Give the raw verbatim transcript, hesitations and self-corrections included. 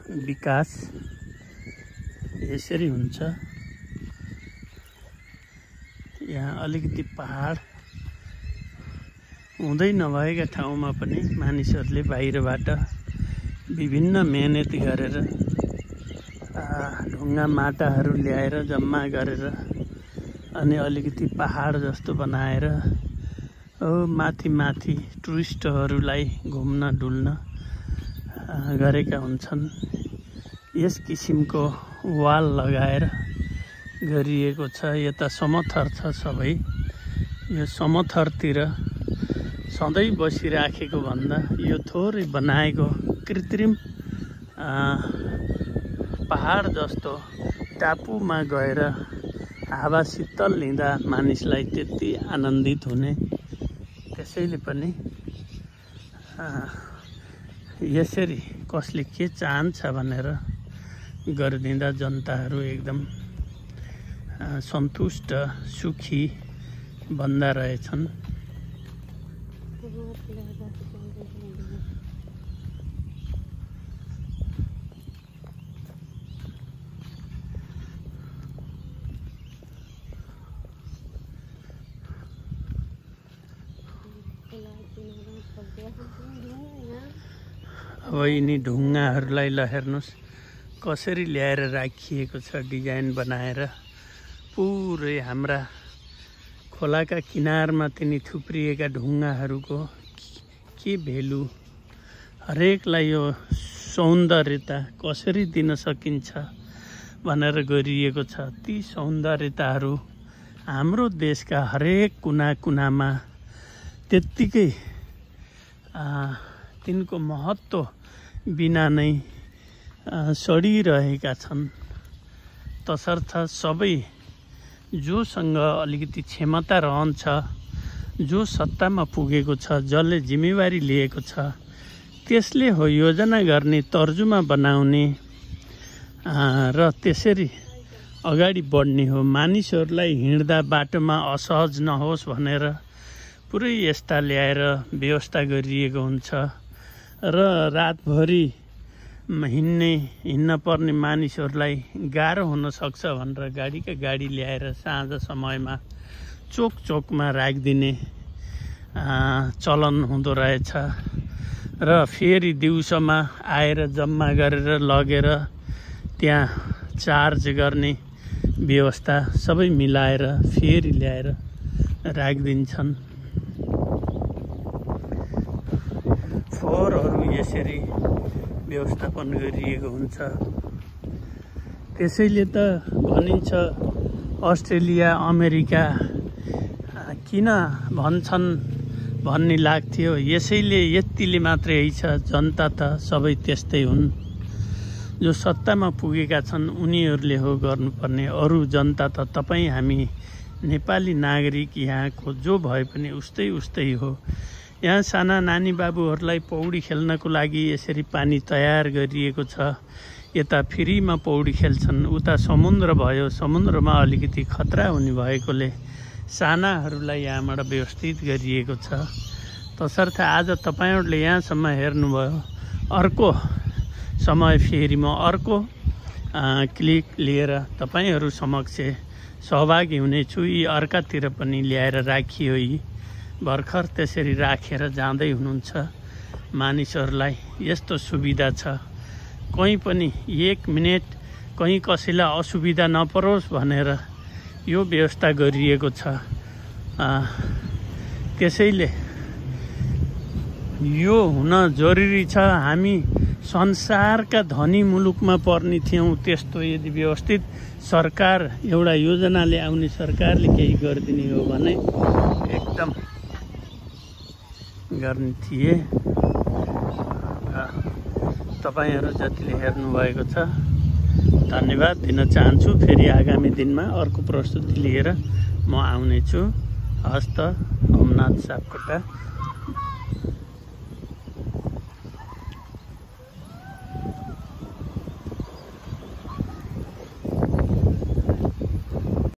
विकास यसरी हुन्छ। यहाँ अलिकति पहाड हुँदै नभएका ठाउँमा पनि मानिसहरूले बाहिरबाट विभिन्न मेहनत गरेर ढुङ्गा माटाहरू ल्याएर जम्मा गरेर अनि अलिकति पहाड जस्तो बनाएर माथि माथि टुरिस्टहरूलाई घुम्न डुल्न गरेका हुन्छन्। यस किसिमको वाल लगाएर गरिएको छ। यता समथर छ सबै। यो समथरतिर सधैँ बसिराखेको भन्दा यो थोरै बनाएको कृत्रिम पहाड जस्तो टापुमा गएर हावा शीतल लिँदा मानिसलाई त्यति आनन्दित हुने, त्यसैले पनि यसरी कसले के चाहन्छ भनेर गरिदिँदा जनताहरू एकदम सन्तुष्ट सुखी बन्दा रहेछन्। अब यिनी ढुङ्गाहरूलाई ल हेर्नुहोस् कसरी ल्याएर राखिएको छ डिजाइन बनाएर। पुरै हाम्रा खोलाका किनारमा तिनी थुप्रिएका ढुङ्गाहरूको के भेल्यु, हरेकलाई यो सौन्दर्यता कसरी दिन सकिन्छ भनेर गरिएको छ। ती सौन्दर्यताहरू हाम्रो देशका हरेक कुना कुनामा त्यत्तिकै तिनको महत्त्व बिना नै सडिरहेका छन्। तसर्थ सबै जोसँग अलिकति क्षमता रहन्छ, जो सत्तामा पुगेको छ, जसले जिम्मेवारी लिएको छ, त्यसले हो योजना गर्ने, तर्जुमा बनाउने र त्यसरी अगाडि बढ्ने हो। मानिसहरूलाई हिँड्दा बाटोमा असहज नहोस् भनेर पुरै यस्ता ल्याएर व्यवस्था गरिएको हुन्छ र रातभरि हिँड्ने हिँड्न पर्ने मानिसहरूलाई गाह्रो हुन सक्छ भनेर गाडीका गाडी ल्याएर साँझ समयमा चोक चोकमा राखिदिने चलन हुँदो रहेछ र फेरि दिउँसोमा आएर जम्मा गरेर लगेर त्यहाँ चार्ज गर्ने व्यवस्था सबै मिलाएर फेरि ल्याएर राखिदिन्छन्। फोहोरहरू यसरी व्यवस्थापन गरिएको हुन्छ। त्यसैले त भनिन्छ अस्ट्रेलिया अमेरिका किन भन्छन् भन्ने लाग्थ्यो। यसैले यतिले मात्रै छ, जनता त सबै त्यस्तै हुन्। जो सत्तामा पुगेका छन् उनीहरूले हो गर्नुपर्ने, अरू जनता त तपाईँ हामी नेपाली नागरिक यहाँको जो भए पनि उस्तै उस्तै हो। यहाँ साना नानी बाबुहरूलाई पौडी खेल्नको लागि यसरी पानी तयार गरिएको छ। यता फ्रीमा पौडी खेल्छन्। उता समुद्र भयो, समुद्रमा अलिकति खतरा हुने भएकोले सानाहरूलाई यहाँबाट व्यवस्थित गरिएको छ। तसर्थ आज तपाईँहरूले यहाँसम्म हेर्नुभयो। अर्को समय फेरि म अर्को क्लिक लिएर तपाईँहरू समक्ष सहभागी हुनेछु। यी अर्कातिर पनि ल्याएर राखियो। यी भर्खर त्यसरी राखेर जाँदै हुनुहुन्छ। मानिसहरूलाई यस्तो सुविधा छ, कहीँ पनि एक मिनट कहीँ कसैलाई असुविधा नपरोस् भनेर यो व्यवस्था गरिएको छ। त्यसैले यो हुन जरुरी छ। हामी संसारका धनी मुलुकमा पर्ने थियौँ। त्यस्तो यदि व्यवस्थित सरकार एउटा योजनाले आउने सरकारले केही गरिदिने हो भने एकदम गर्ने थिए। तपाईहरु जतिले हेर्नु भएको छ धन्यवाद दिन चाहन्छु। फेरि आगामी दिनमा अर्को प्रस्तुति लिएर म आउने छु। हस्त ओमनाथ सापकोटा।